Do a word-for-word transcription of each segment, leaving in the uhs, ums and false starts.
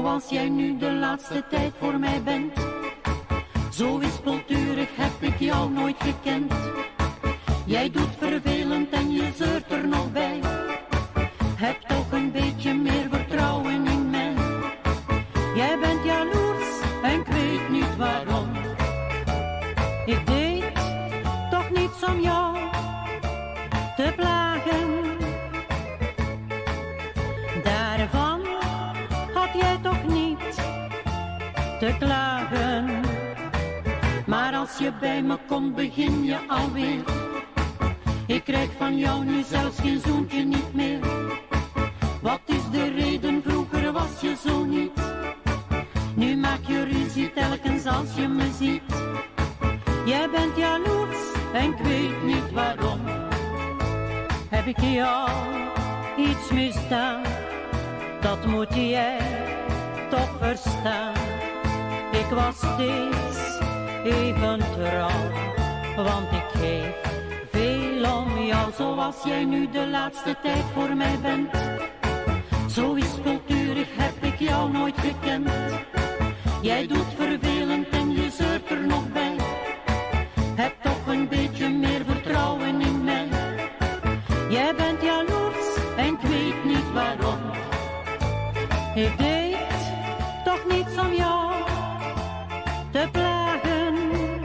zoals jij nu de laatste tijd voor mij bent. Zo wispelturig heb ik jou nooit gekend. Jij doet vervelend en je zeurt er nog bij. Heb toch een beetje meer vertrouwen in mij. Jij bent jaloers en ik weet niet waarom. Ik deed toch niets om jou te plagen. Daarvan had jij toch niet te klagen. Maar als je bij me komt begin je alweer. Ik krijg van jou nu zelfs geen zoentje niet meer. Wat is de reden, vroeger was je zo niet. Nu maak je ruzie telkens als je me ziet. Jij bent jaloers en ik weet niet waarom. Heb ik jou iets misdaan? Dat moet jij toch verstaan. Ik was steeds even trouw, want ik geef veel om jou. Zoals jij nu de laatste tijd voor mij bent. Zo wispelturig heb ik jou nooit gekend. Jij doet vervelend en je zeurt er nog bij. Heb toch een beetje meer vertrouwen in mij. Jij bent jaloers en ik weet niet waarom. Ik deed toch niets om jou te plagen.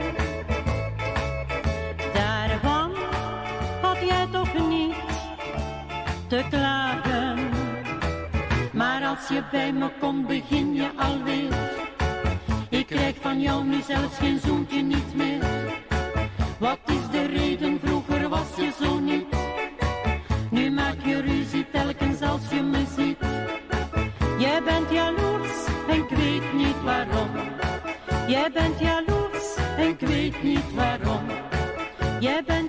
Daarvan had jij toch niet te klagen. Maar als je bij me komt begin je alweer. Ik krijg van jou nu zelfs geen zoentje niet meer. Wat is de reden, vroeger was je zo niet. Nu maak je ruzie telkens als je me ziet. Jij bent jaloers en ik weet niet waarom. Jij bent jaloers en ik weet niet waarom. Jij bent